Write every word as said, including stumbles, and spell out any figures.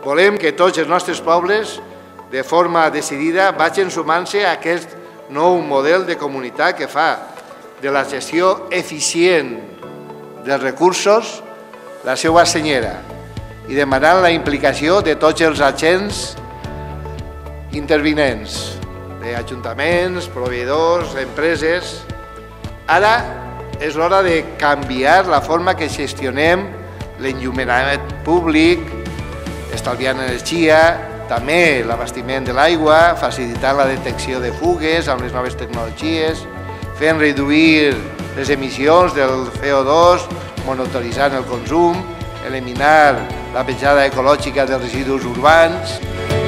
Volem que tots els nostres pobles, de forma decidida, vagin sumant-se a aquest nou model de comunitat que fa de la gestió eficient dels recursos la seva senyera i demanant la implicació de tots els agents intervinents, d'ajuntaments, proveïdors, empreses. Ara és l'hora de canviar la forma que gestionem l'enllumenament públic, estalviant energia, també l'abastiment de l'aigua, facilitant la detecció de fugues amb les noves tecnologies, fent reduir les emissions del C O dos, monitoritzant el consum, eliminar la petjada ecològica dels residus urbans.